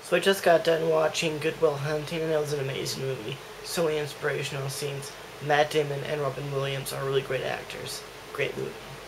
So I just got done watching Good Will Hunting, and it was an amazing movie. So many inspirational scenes. Matt Damon and Robin Williams are really great actors. Great movie.